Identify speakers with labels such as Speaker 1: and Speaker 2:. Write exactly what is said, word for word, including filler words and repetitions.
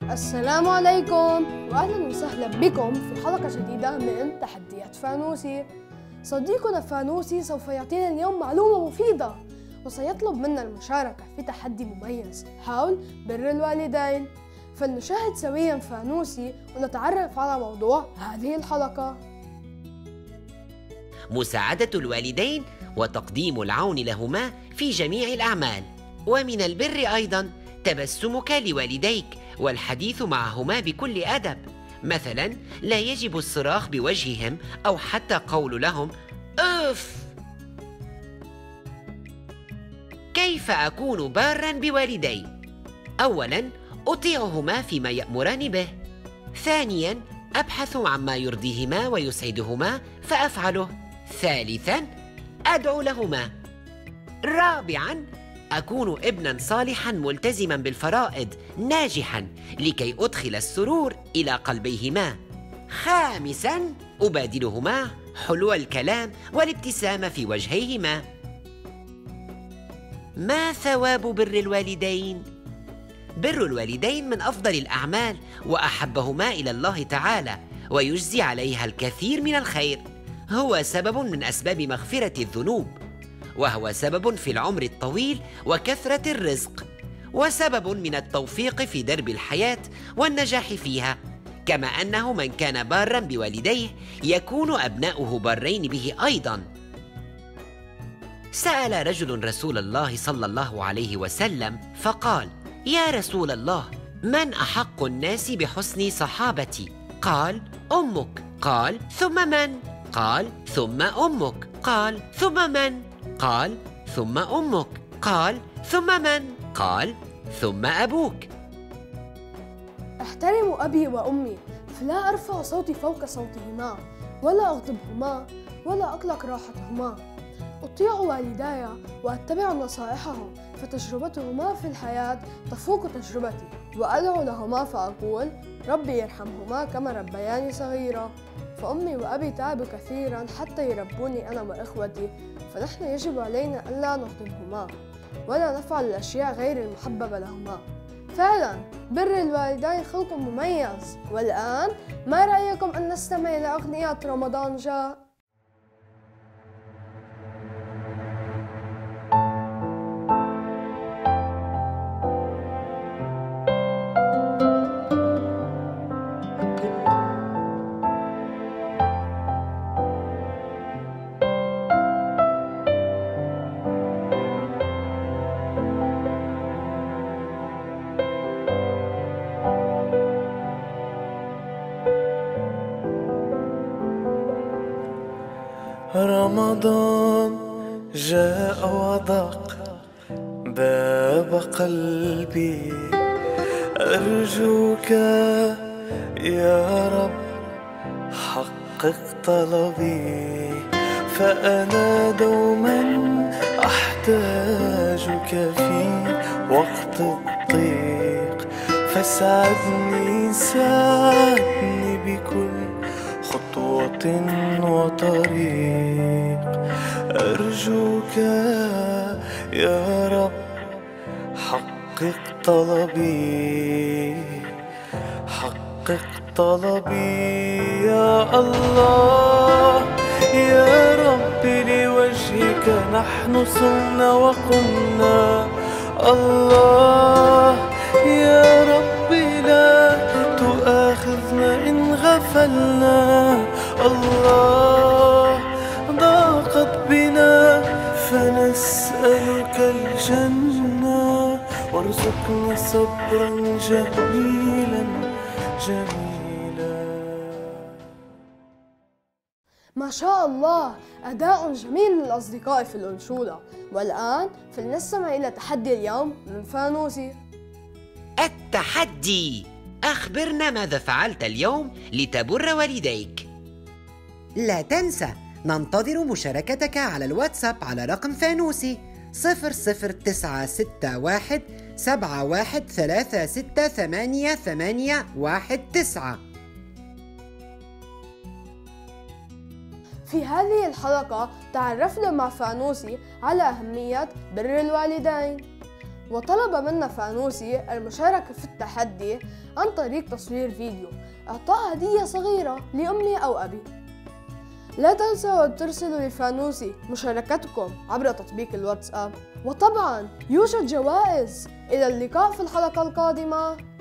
Speaker 1: السلام عليكم وأهلا وسهلا بكم في حلقة جديدة من تحديات فانوسي. صديقنا فانوسي سوف يعطينا اليوم معلومة مفيدة وسيطلب منا المشاركة في تحدي مميز حول بر الوالدين. فلنشاهد سويا فانوسي ونتعرف على موضوع هذه الحلقة.
Speaker 2: مساعدة الوالدين وتقديم العون لهما في جميع الأعمال. ومن البر أيضا تبسمك لوالديك والحديث معهما بكل أدب، مثلا لا يجب الصراخ بوجههم أو حتى قول لهم أوف. كيف أكون باراً بوالدي؟ أولاً أطيعهما فيما يأمران به. ثانياً أبحث عما يرضيهما ويسعدهما فأفعله. ثالثاً أدعو لهما. رابعاً أكون ابناً صالحاً ملتزماً بالفرائض ناجحاً لكي أدخل السرور إلى قلبيهما. خامساً أبادلهما حلو الكلام والابتسامة في وجهيهما. ما ثواب بر الوالدين؟ بر الوالدين من أفضل الأعمال وأحبهما إلى الله تعالى، ويجزي عليها الكثير من الخير. هو سبب من أسباب مغفرة الذنوب، وهو سبب في العمر الطويل وكثرة الرزق، وسبب من التوفيق في درب الحياة والنجاح فيها، كما أنه من كان باراً بوالديه يكون أبناؤه بارين به أيضاً. سأل رجل رسول الله صلى الله عليه وسلم فقال: يا رسول الله، من أحق الناس بحسن صحابتي؟ قال: أمك. قال: ثم من؟ قال: ثم أمك. قال: ثم من؟ قال: ثم أمك. قال: ثم من؟ قال: ثم أبوك.
Speaker 1: أحترم أبي وأمي، فلا أرفع صوتي فوق صوتهما، ولا أغضبهما، ولا أقلق راحتهما. أطيع والداي وأتبع نصائحهم، فتجربتهما في الحياة تفوق تجربتي. وأدعو لهما فأقول: ربي يرحمهما كما ربياني صغيرا. فأمي وأبي تعبوا كثيرا حتى يربوني أنا وإخوتي، فنحن يجب علينا ألا نغضبهما ولا نفعل الأشياء غير المحببة لهما. فعلا بر الوالدين خلق مميز. والآن ما رأيكم أن نستمع إلى أغنية رمضان جاء؟
Speaker 3: رمضان جاء وضاق باب قلبي، أرجوك يا رب حقق طلبي، فأنا دوما أحتاجك في وقت الضيق، فساعدني ساعدني بكل خطوة وطريق. أرجوك يا رب حقق طلبي، حقق طلبي يا الله. يا رب لوجهك نحن صرنا وقمنا، الله يا رب لا تؤاخذنا إن غفلنا، الله ضاقت بنا فنسألك الجنة، وارزقنا صبرا جميلا جميلا.
Speaker 1: ما شاء الله، أداء جميل للأصدقاء في الأنشودة. والآن فلنستمع إلى تحدي اليوم من فانوسي.
Speaker 2: التحدي: أخبرنا ماذا فعلت اليوم لتبر والديك. لا تنسى، ننتظر مشاركتك على الواتساب على رقم فانوسي صفر صفر تسعة ستة واحد سبعة واحد ثلاثة ستة ثمانية ثمانية واحد تسعة.
Speaker 1: في هذه الحلقة تعرفنا مع فانوسي على أهمية بر الوالدين، وطلب منا فانوسي المشاركة في التحدي عن طريق تصوير فيديو إعطاء هدية صغيرة لأمي أو أبي. لا تنسوا أن ترسلوا لفانوسي مشاركتكم عبر تطبيق الواتساب، وطبعا يوجد جوائز. إلى اللقاء في الحلقة القادمة.